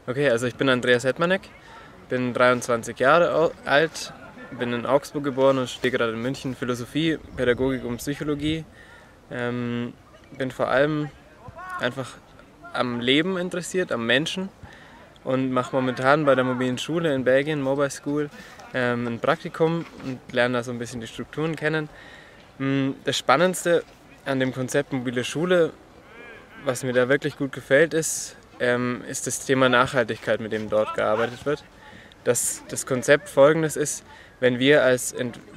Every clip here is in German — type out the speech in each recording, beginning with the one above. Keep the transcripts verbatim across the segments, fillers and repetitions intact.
Okay, also ich bin Andreas Hetmanek, bin dreiundzwanzig Jahre alt, bin in Augsburg geboren und studiere gerade in München Philosophie, Pädagogik und Psychologie. Ähm, bin vor allem einfach am Leben interessiert, am Menschen und mache momentan bei der mobilen Schule in Belgien, Mobile School, ähm, ein Praktikum und lerne da so ein bisschen die Strukturen kennen. Das Spannendste an dem Konzept mobile Schule, was mir da wirklich gut gefällt, ist, ähm, ist das Thema Nachhaltigkeit, mit dem dort gearbeitet wird. Dass das Konzept folgendes ist: Wenn wir als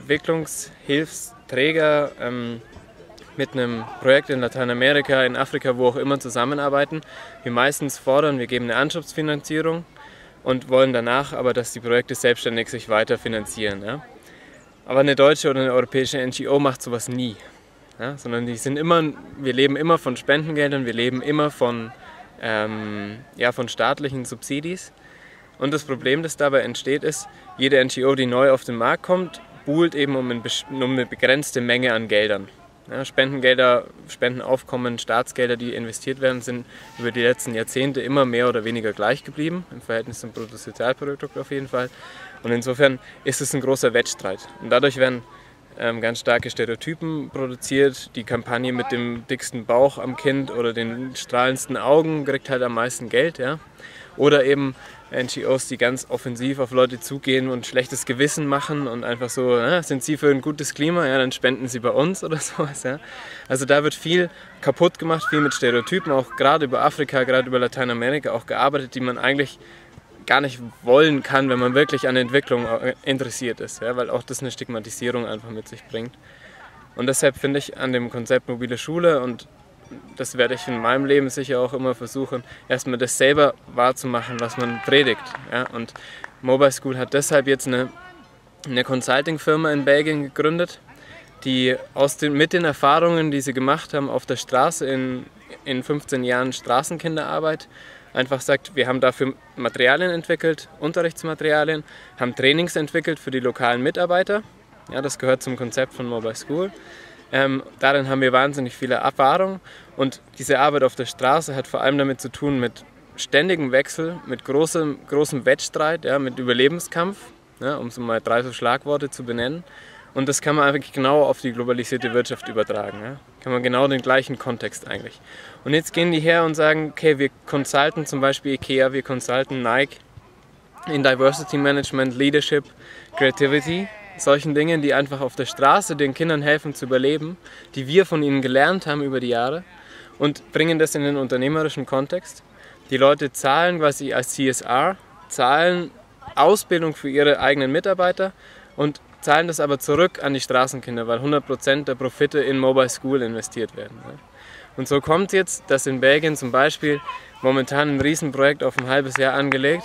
Entwicklungshilfsträger ähm, mit einem Projekt in Lateinamerika, in Afrika, wo auch immer zusammenarbeiten, wir meistens fordern, wir geben eine Anschubsfinanzierung und wollen danach aber, dass die Projekte selbstständig sich weiter finanzieren. Ja? Aber eine deutsche oder eine europäische N G O macht sowas nie. Ja? Sondern die sind immer, wir leben immer von Spendengeldern, wir leben immer von, ähm, ja, von staatlichen Subsidies. Und das Problem, das dabei entsteht, ist, jede N G O, die neu auf den Markt kommt, buhlt eben um, ein, um eine begrenzte Menge an Geldern. Ja, Spendengelder, Spendenaufkommen, Staatsgelder, die investiert werden, sind über die letzten Jahrzehnte immer mehr oder weniger gleich geblieben, im Verhältnis zum Bruttosozialprodukt auf jeden Fall. Und insofern ist es ein großer Wettstreit. Und dadurch werden ähm, ganz starke Stereotypen produziert. Die Kampagne mit dem dicksten Bauch am Kind oder den strahlendsten Augen kriegt halt am meisten Geld. Ja? Oder eben N G Os, die ganz offensiv auf Leute zugehen und schlechtes Gewissen machen und einfach so, ja, sind sie für ein gutes Klima, ja, dann spenden sie bei uns oder sowas. Ja. Also da wird viel kaputt gemacht, viel mit Stereotypen, auch gerade über Afrika, gerade über Lateinamerika auch gearbeitet, die man eigentlich gar nicht wollen kann, wenn man wirklich an Entwicklung interessiert ist, ja, weil auch das eine Stigmatisierung einfach mit sich bringt. Und deshalb finde ich an dem Konzept mobile Schule, und das werde ich in meinem Leben sicher auch immer versuchen, erstmal das selber wahrzumachen, was man predigt. Ja? Und Mobile School hat deshalb jetzt eine, eine Consulting-Firma in Belgien gegründet, die aus den, mit den Erfahrungen, die sie gemacht haben auf der Straße in, in fünfzehn Jahren Straßenkinderarbeit, einfach sagt, wir haben dafür Materialien entwickelt, Unterrichtsmaterialien, haben Trainings entwickelt für die lokalen Mitarbeiter. Ja, das gehört zum Konzept von Mobile School. Ähm, darin haben wir wahnsinnig viele Erfahrung, und diese Arbeit auf der Straße hat vor allem damit zu tun mit ständigem Wechsel, mit großem, großem Wettstreit, ja, mit Überlebenskampf, ja, um so mal drei so Schlagworte zu benennen. Und das kann man eigentlich genau auf die globalisierte Wirtschaft übertragen. Ja. Kann man genau den gleichen Kontext eigentlich. Und jetzt gehen die her und sagen, okay, wir consulten zum Beispiel IKEA, wir consulten Nike in Diversity Management, Leadership, Creativity, solchen Dingen, die einfach auf der Straße den Kindern helfen zu überleben, die wir von ihnen gelernt haben über die Jahre, und bringen das in den unternehmerischen Kontext. Die Leute zahlen quasi als C S R, zahlen Ausbildung für ihre eigenen Mitarbeiter und zahlen das aber zurück an die Straßenkinder, weil hundert Prozent der Profite in Mobile School investiert werden. Und so kommt jetzt, dass in Belgien zum Beispiel momentan ein Riesenprojekt auf ein halbes Jahr angelegt,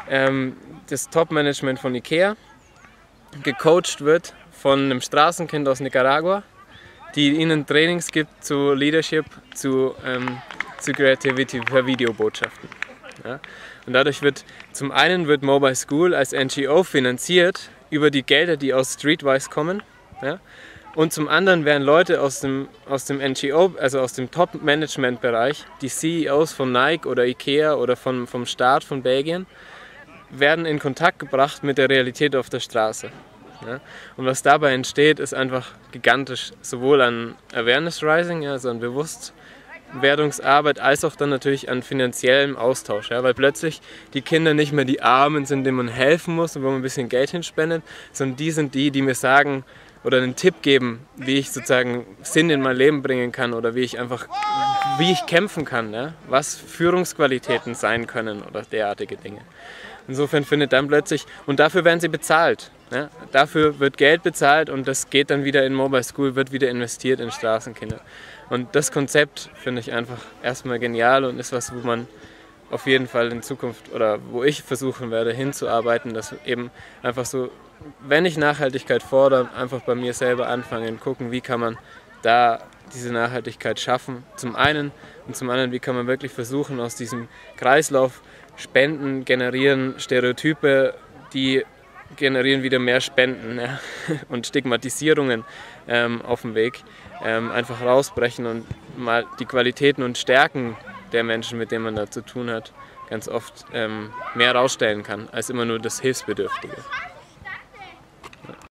das Top-Management von IKEA gecoacht wird von einem Straßenkind aus Nicaragua, die ihnen Trainings gibt zu Leadership, zu, ähm, zu Creativity per Videobotschaften. Ja? Und dadurch wird zum einen wird Mobile School als N G O finanziert über die Gelder, die aus Streetwise kommen. Ja? Und zum anderen werden Leute aus dem, aus dem N G O, also aus dem Top-Management-Bereich, die C E Os von Nike oder IKEA oder vom, vom Staat von Belgien, werden in Kontakt gebracht mit der Realität auf der Straße. Ja? Und was dabei entsteht, ist einfach gigantisch, sowohl an Awareness Rising, also an Bewusstwerdungsarbeit, als auch dann natürlich an finanziellem Austausch. Ja? Weil plötzlich die Kinder nicht mehr die Armen sind, denen man helfen muss und wo man ein bisschen Geld hinspendet, sondern die sind die, die mir sagen oder einen Tipp geben, wie ich sozusagen Sinn in mein Leben bringen kann oder wie ich einfach, wie ich kämpfen kann, ja? Was Führungsqualitäten sein können oder derartige Dinge. Insofern findet dann plötzlich, und dafür werden sie bezahlt. Ja? Dafür wird Geld bezahlt und das geht dann wieder in Mobile School, wird wieder investiert in Straßenkinder. Und das Konzept finde ich einfach erstmal genial und ist was, wo man auf jeden Fall in Zukunft, oder wo ich versuchen werde hinzuarbeiten, dass eben einfach so, wenn ich Nachhaltigkeit fordere, einfach bei mir selber anfangen, gucken, wie kann man da diese Nachhaltigkeit schaffen, zum einen, und zum anderen, wie kann man wirklich versuchen, aus diesem Kreislauf Spenden generieren, Stereotype, die generieren wieder mehr Spenden, ja, und Stigmatisierungen ähm, auf dem Weg, ähm, einfach rausbrechen und mal die Qualitäten und Stärken der Menschen, mit denen man da zu tun hat, ganz oft ähm, mehr rausstellen kann als immer nur das Hilfsbedürftige.